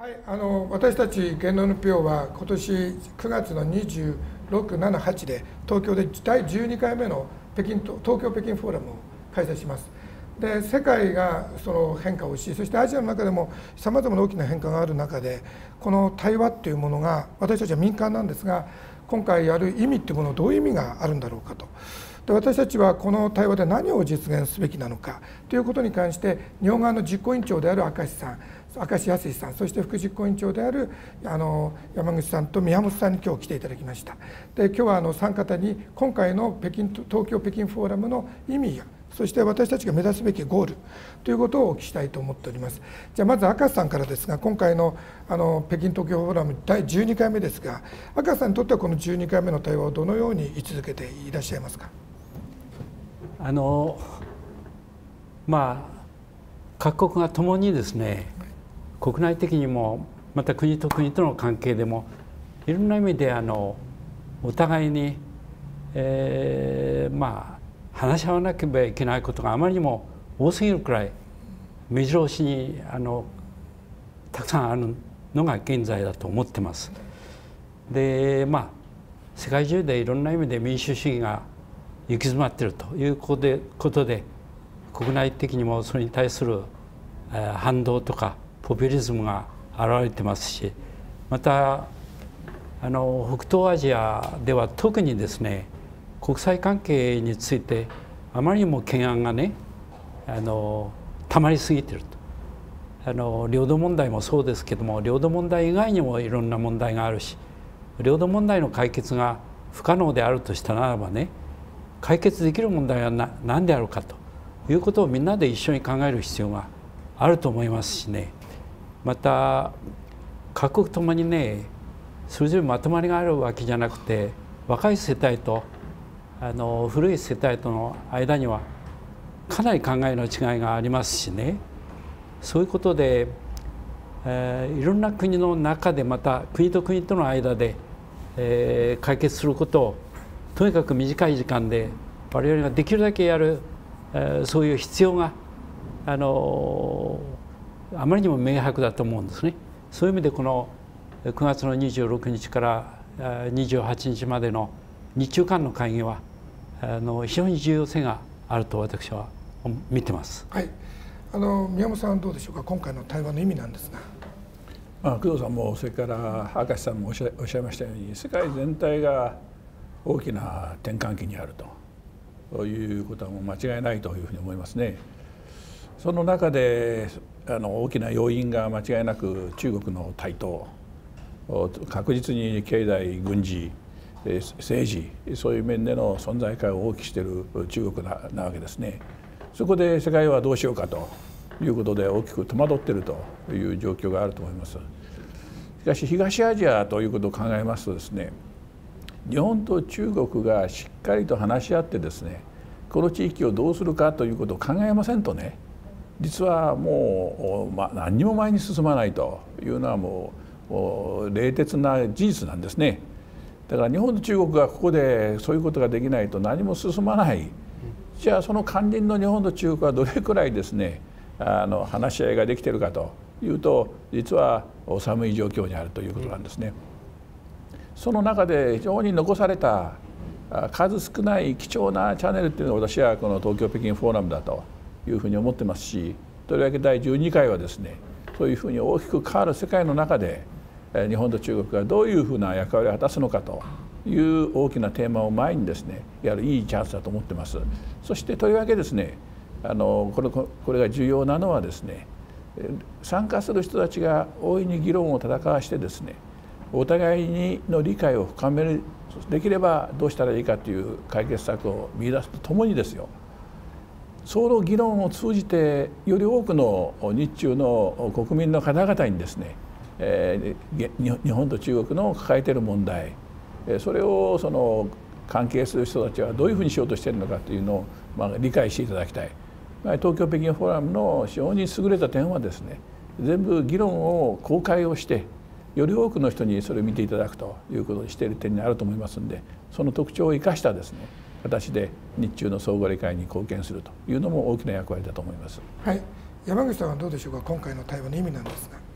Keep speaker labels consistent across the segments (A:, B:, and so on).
A: はい、私たち言論 NPO は今年9月の26、7、8で東京で第12回目の東京北京フォーラムを開催します。で、世界がその変化をし、そしてアジアの中でもさまざまな大きな変化がある中で、この対話というものが私たちは民間なんですが、今回やる意味というもの、どういう意味があるんだろうかと。で、私たちはこの対話で何を実現すべきなのかということに関して、日本側の実行委員長である明石康さん、そして副実行委員長である山口さんと宮本さんに今日来ていただきました。で、今日は3方に今回の東京北京フォーラムの意味や、そして私たちが目指すべきゴールということをお聞きしたいと思っております。じゃあまず明石さんからですが、今回の北京東京フォーラム第12回目ですが、明石さんにとってはこの12回目の対話をどのように位置づけていらっしゃいますか。
B: 各国がともにですね、国内的にもまた国と国との関係でもいろんな意味でお互いに、話し合わなければいけないことがあまりにも多すぎるくらい目白押しにたくさんあるのが現在だと思ってます。で、世界中でいろんな意味で民主主義が行き詰まっているということで国内的にもそれに対する反動とかポピュリズムが現れてますし、また北東アジアでは特にですね、国際関係についてあまりにも懸案がねたまりすぎていると。領土問題もそうですけども、領土問題以外にもいろんな問題があるし、領土問題の解決が不可能であるとしたならばね、解決できる問題は何であるかということをみんなで一緒に考える必要があると思いますしね。また各国ともにね、それぞれまとまりがあるわけじゃなくて、若い世帯と古い世帯との間にはかなり考えの違いがありますしね。そういうことで、いろんな国の中で、また国と国との間で、解決することをとにかく短い時間で我々ができるだけやる、そういう必要があまりにも明白だと思うんですね。そういう意味でこの9月の26日から28日までの日中間の会議は非常に重要性があると私は見てます。
A: はい、宮本さんはどうでしょうか。今回の対話の意味なんですが。
C: 工藤さんもそれから明石さんもおっしゃいましたように、世界全体が大きな転換期にあるということはもう間違いないというふうに思いますね。その中で大きな要因が間違いなく中国の台頭、確実に経済軍事政治、そういう面での存在感を大きくしている中国なわけですね。そこで世界はどうしようかということで大きく戸惑っているという状況があると思います。しかし東アジアということを考えますとですね、日本と中国がしっかりと話し合ってですね、この地域をどうするかということを考えませんとね、実はもう、何にも前に進まないというのはもう冷徹な事実なんですね。だから日本と中国がここでそういうことができないと何も進まない。じゃあその近隣の日本と中国はどれくらいですね話し合いができているかというと、実はお寒い状況にあるということなんですね。その中で非常に残された数少ない貴重なチャンネルっていうのを私はこの東京北京フォーラムだというふうに思ってますし、とりわけ第12回はですね、そういうふうに大きく変わる世界の中で日本と中国がどういうふうな役割を果たすのかという大きなテーマを前にですねやるいいチャンスだと思ってます。そしてとりわけですねこれが重要なのはですね、参加する人たちが大いに議論を戦わしてですね、お互いにの理解を深める、できればどうしたらいいかという解決策を見出すとともにですよ、その議論を通じてより多くの日中の国民の方々にですね、日本と中国の抱えている問題、それを関係する人たちはどういうふうにしようとしているのかというのを理解していただきたい。東京北京フォーラムの非常に優れた点はですね、全部議論を公開をしてより多くの人にそれを見ていただくということにしている点にあると思いますので、その特徴を生かしたですね形で日中の相互理解に貢献するというのも大きな役割だと思います。
A: はい、山口さんはどうでしょうか。今回の対話の意味なんですが。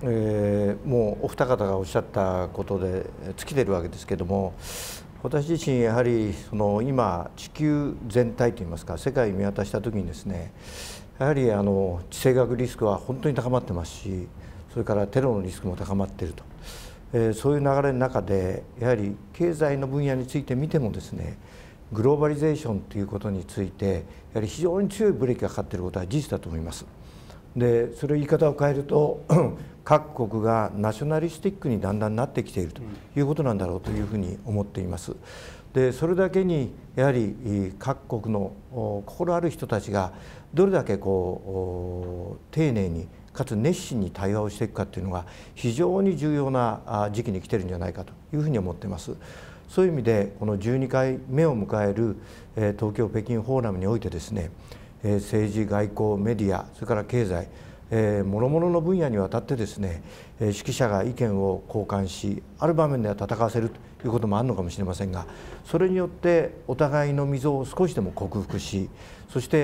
D: もうお二方がおっしゃったことで尽きているわけですけれども、私自身やはり今地球全体といいますか世界を見渡した時にですね、やはり地政学リスクは本当に高まってますし、それからテロのリスクも高まっていると、そういう流れの中でやはり経済の分野について見てもですね、グローバリゼーションということについてやはり非常に強いブレーキがかかっていることは事実だと思います。でそれを言い方を変えると各国がナショナリスティックにだんだんなってきているということなんだろうというふうに思っています。でそれだけにやはり各国の心ある人たちがどれだけ丁寧にかつ熱心に対話をしていくかというのが非常に重要な時期に来ているんじゃないかというふうに思っています。そういう意味でこの12回目を迎える東京北京フォーラムにおいてですね、政治、外交、メディア、それから経済、諸々の分野にわたってですね、指揮者が意見を交換し、ある場面では戦わせるということもあるのかもしれませんが、それによってお互いの溝を少しでも克服し、そして、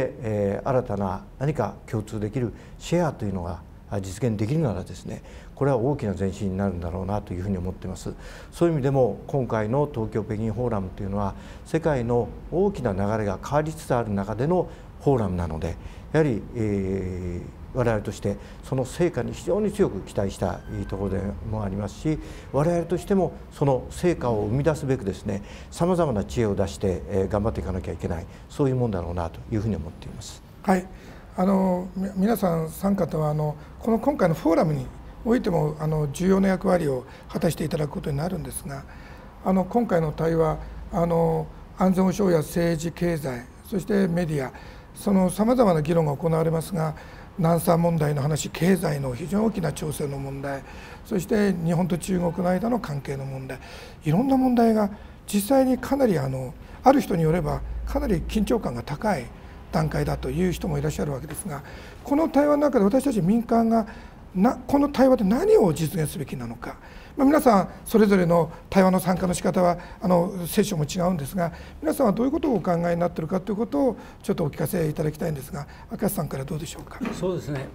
D: 新たな何か共通できるシェアというのが実現できるならですね、これは大きな前進になるんだろうなというふうに思っています。そういう意味でも今回の東京北京フォーラムというのは世界の大きな流れが変わりつつある中でのフォーラムなので、やはり、我々としてその成果に非常に強く期待したいところでもありますし、我々としてもその成果を生み出すべくですね、さまざまな知恵を出して、頑張っていかなきゃいけない、そういうもんだろうなというふうに思っています。
A: はい、皆さん3方はこの今回のフォーラムにおいても重要な役割を果たしていただくことになるんですが、今回の対話安全保障や政治経済そしてメディア、そのさまざまな議論が行われますが、南沙問題の話、経済の非常に大きな調整の問題、そして日本と中国の間の関係の問題、いろんな問題が実際にかなりある人によればかなり緊張感が高い段階だという人もいらっしゃるわけですが、この対話の中で私たち民間がこの対話で何を実現すべきなのか、皆さんそれぞれの対話の参加の仕方はセッションも違うんですが、皆さんはどういうことをお考えになっているかということをちょっとお聞かせいただきたいんですが、明石さんからどうでしょうか。
B: そうですね、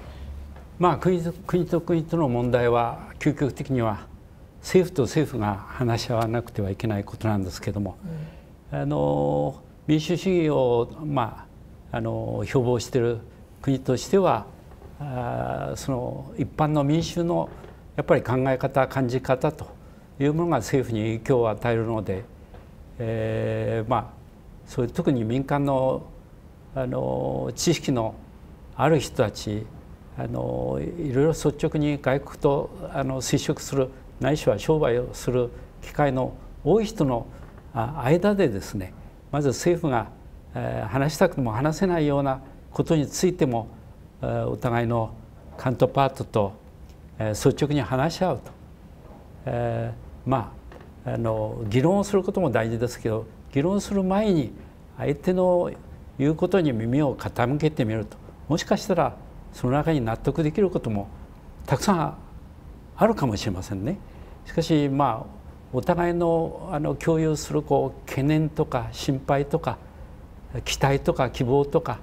B: 国と国との問題は究極的には政府と政府が話し合わなくてはいけないことなんですけども、民主主義を標榜している国としてはその一般の民衆のやっぱり考え方、感じ方というものが政府に影響を与えるので、そういう特に民間の知識のある人たち、いろいろ率直に外国と接触する、ないしは商売をする機会の多い人の間でですね、まず政府が話したくても話せないようなことについてもお互いのカウンターパートと率直に話し合うと、議論をすることも大事ですけど、議論する前に相手の言うことに耳を傾けてみると、もしかしたらその中に納得できることもたくさんあるかもしれませんね。しかしお互いの共有する懸念とか心配とか期待とか希望とか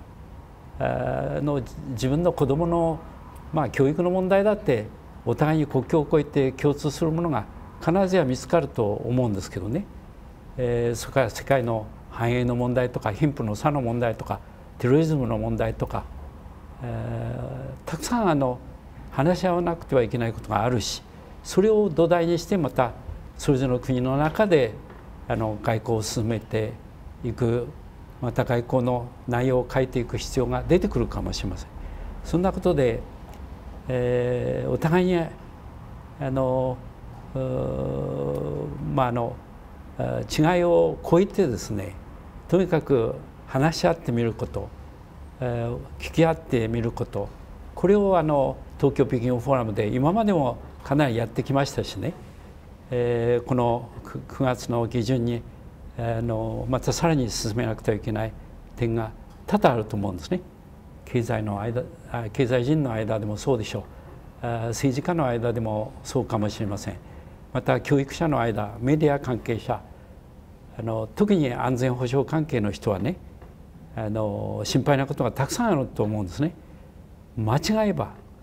B: 自分の子どもの教育の問題だってお互いに国境を越えて共通するものが必ずや見つかると思うんですけどね、それから世界の繁栄の問題とか貧富の差の問題とかテロリズムの問題とか、たくさん話し合わなくてはいけないことがあるし、それを土台にしてまたそれぞれの国の中で外交を進めていく、また外交の内容を変えていく必要が出てくるかもしれません。そんなことで、お互いに違いを超えてですね、とにかく話し合ってみること、聞き合ってみること、これを東京北京フォーラムで今までもかなりやってきましたしね、この9月の下旬にまたさらに進めなくてはいけない点が多々あると思うんですね。経済人の間でもそうでしょう、政治家の間でもそうかもしれません。また教育者の間、メディア関係者、特に安全保障関係の人はね、心配なことがたくさんあると思うんですね。間違えば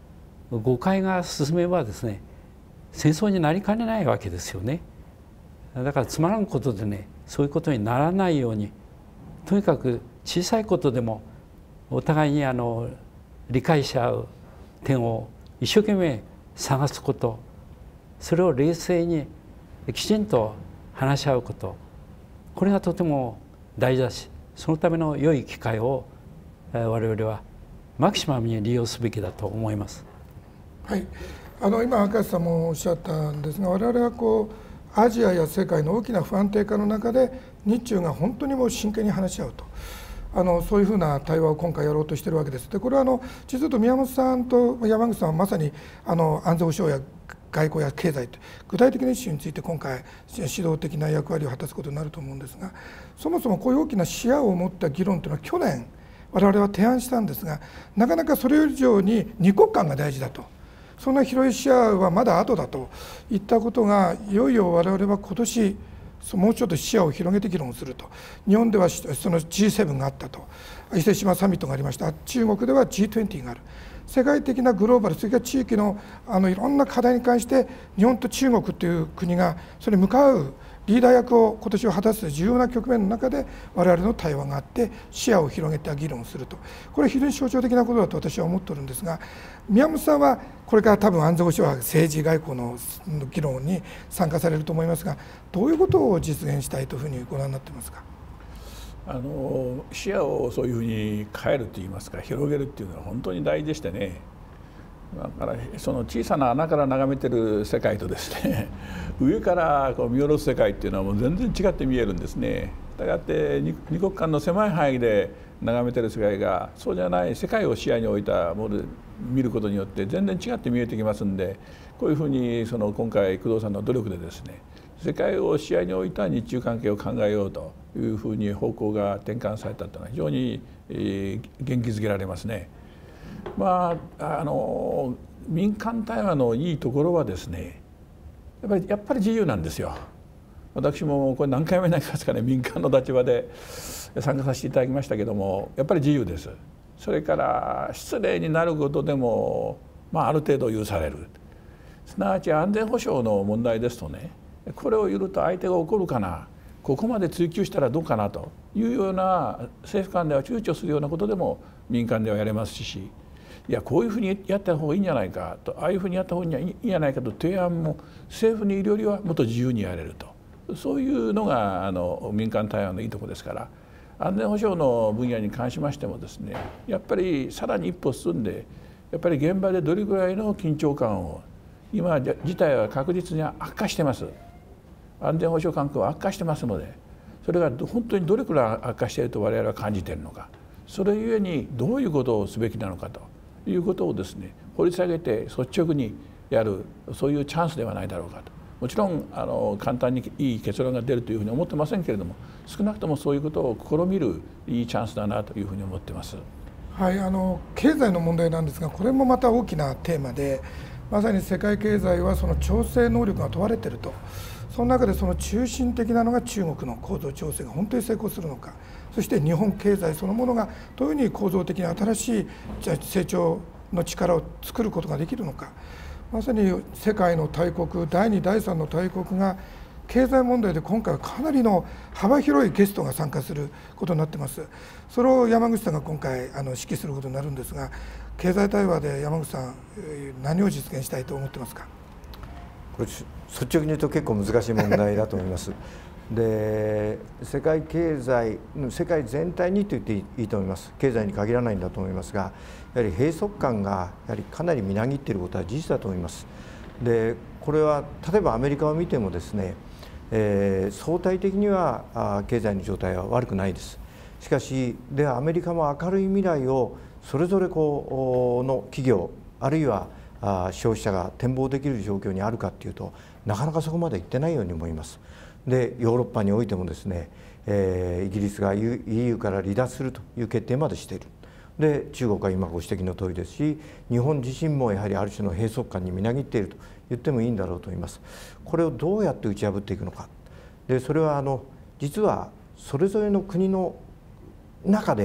B: 誤解が進めばですね、戦争になりかねないわけですよね。だからつまらんことでね、そういうことにならないように、とにかく小さいことでもお互いに理解し合う点を一生懸命探すこと、それを冷静にきちんと話し合うこと、これがとても大事だし、そのための良い機会を我々はマキシマムに利用すべきだと思います。
A: はい、今明石さんもおっしゃったんですが、我々はアジアや世界の大きな不安定化の中で日中が本当にもう真剣に話し合うと、そういうふうな対話を今回やろうとしているわけです。でこれは実は宮本さんと山口さんはまさに安全保障や外交や経済と具体的なイシューについて今回指導的な役割を果たすことになると思うんですが、そもそもこういう大きな視野を持った議論というのは去年我々は提案したんですが、なかなかそれ以上に二国間が大事だと、そんな広い視野はまだ後だといったことが、いよいよ我々は今年もうちょっと視野を広げて議論すると。日本ではその G7 があったと、伊勢志摩サミットがありました。中国では G20 がある。世界的なグローバル、それから地域のいろんな課題に関して日本と中国という国がそれに向かうリーダー役を今年は果たす重要な局面の中で我々の対話があって視野を広げて議論すると、これは非常に象徴的なことだと私は思っているんですが、宮本さんはこれから多分安全保障は政治外交の議論に参加されると思いますが、どういうことを実現したいというふうにご覧になっていますか。
C: 視野をそういうふうに変えるといいますか、広げるっていうのは本当に大事でしてね。だからその小さな穴から眺めてる世界とですね上から見下ろす世界っていうのはもう全然違って見えるんですね。したがって二国間の狭い範囲で眺めてる世界がそうじゃない世界を視野に置いたもので見ることによって全然違って見えてきますんで、こういうふうに今回工藤さんの努力でですね、世界を視野に置いた日中関係を考えようというふうに方向が転換されたというのは非常に元気づけられますね。民間対話のいいところはですね、やっぱり自由なんですよ。私もこれ何回目になりますかね、民間の立場で参加させていただきましたけども、やっぱり自由です。それから失礼になることでも、ある程度許される。すなわち安全保障の問題ですとね、これを言うと相手が怒るかな、ここまで追求したらどうかなというような政府間では躊躇するようなことでも民間ではやれますし、いやこういうふうにやった方がいいんじゃないかと、ああいうふうにやった方がいいんじゃないかと提案も政府にいるよりはもっと自由にやれると、そういうのが民間対話のいいところですから、安全保障の分野に関しましてもですね、やっぱりさらに一歩進んで、やっぱり現場でどれぐらいの緊張感を、今事態は確実に悪化してます。安全保障環境は悪化してますので、それが本当にどれくらい悪化していると我々は感じているのか、それゆえにどういうことをすべきなのかということをですね、掘り下げて率直にやる、そういうチャンスではないだろうかと。もちろん簡単にいい結論が出るというふうに思ってませんけれども、少なくともそういうことを試みるいいチャンスだなというふうに思っています。
A: はい、経済の問題なんですが、これもまた大きなテーマで、まさに世界経済はその調整能力が問われていると。その中でその中心的なのが中国の構造調整が本当に成功するのか、そして日本経済そのものがどういうふうに構造的に新しい成長の力を作ることができるのか。まさに世界の大国、第2、第3の大国が経済問題で今回はかなりの幅広いゲストが参加することになっています。それを山口さんが今回指揮することになるんですが、経済対話で山口さん何を実現したいと思ってますか。
D: これ率直に言うと結構難しい問題だと思います。で、世界経済、世界全体にと言っていいと思います。経済に限らないんだと思いますが、やはり閉塞感がやはりかなりみなぎっていることは事実だと思います。で、これは例えばアメリカを見てもですね、相対的には経済の状態は悪くないです。しかしではアメリカも明るい未来をそれぞれの企業あるいは消費者が展望できる状況にあるかというと、なかなかそこまでいってないように思います。で、ヨーロッパにおいてもですね、イギリスが EU から離脱するという決定までしている。で、中国は今ご指摘の通りですし、日本自身もやはりある種の閉塞感にみなぎっていると言ってもいいんだろうと思います。これをどうやって打ち破っていくのか。で、それは実はそれぞれの国の中で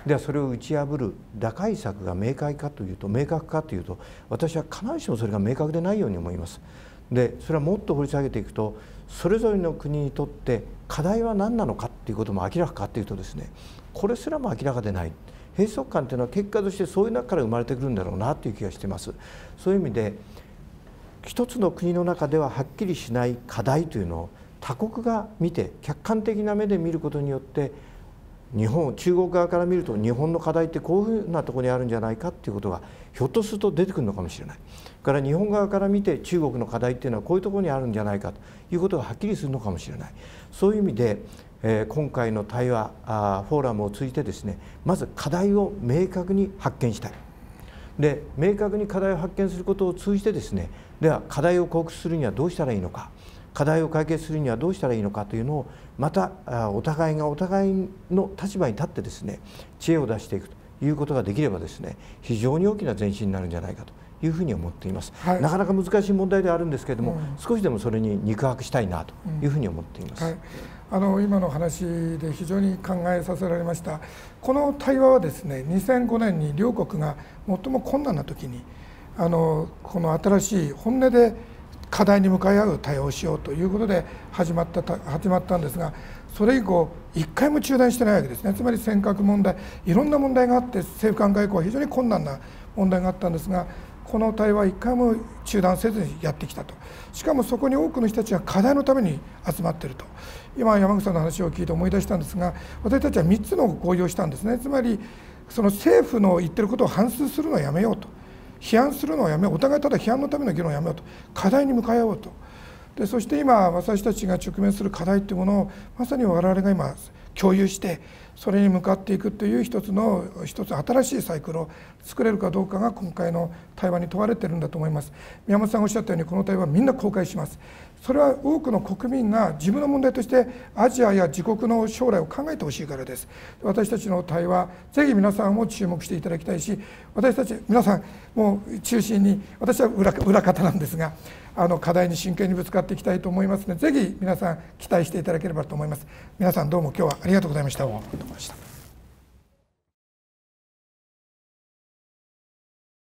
D: ではそれを打ち破る打開策が明確かというと、私は必ずしもそれが明確でないように思います。でそれはもっと掘り下げていくと、それぞれの国にとって課題は何なのかっていうことも明らかかっていうとですね、これすらも明らかでない。閉塞感というのは結果としてそういう中から生まれてくるんだろうなという気がしています。そういう意味で一つの国の中でははっきりしない課題というのを他国が見て客観的な目で見ることによって、中国側から見ると日本の課題ってこういうふうなところにあるんじゃないかっていうことがひょっとすると出てくるのかもしれない。から日本側から見て中国の課題っていうのはこういうところにあるんじゃないかということがはっきりするのかもしれない。そういう意味で、今回の対話フォーラムを通じてですね、まず課題を明確に発見したい。で明確に課題を発見することを通じてですね、では課題を克服するにはどうしたらいいのか、課題を解決するにはどうしたらいいのかというのを、またお互いがお互いの立場に立ってですね、知恵を出していくということができればですね、非常に大きな前進になるんじゃないかというふうに思っています。はい、なかなか難しい問題ではあるんですけれども、少しでもそれに肉薄したいなというふうに思っています。
A: はい、今の話で非常に考えさせられました。この対話はですね、2005年に両国が最も困難な時にこの新しい本音で課題に向かい合う対応をしようということで始まったんですが、それ以降一回も中断してないわけですね。つまり尖閣問題、いろんな問題があって政府間外交は非常に困難な問題があったんですが、この対話一回も中断せずにやってきたと。しかもそこに多くの人たちが課題のために集まっていると。今山口さんの話を聞いて思い出したんですが、私たちは3つの合意をしたんですね。つまりその政府の言ってることを反芻するのをやめようと、批判するのをやめよう、お互いただ批判のための議論をやめようと、課題に向かい合おうと。でそして今私たちが直面する課題というものをまさに我々が今共有して、それに向かっていくという一つ新しいサイクルを作れるかどうかが今回の対話に問われているんだと思います。宮本さんがおっしゃったように、この対話はみんな公開します。それは多くの国民が自分の問題としてアジアや自国の将来を考えてほしいからです。私たちの対話、ぜひ皆さんも注目していただきたいし、私たち皆さんも中心に、私は裏方なんですが、課題に真剣にぶつかっていきたいと思いますので、ぜひ皆さん期待していただければと思います。皆さんどうも今日はありがとうございました。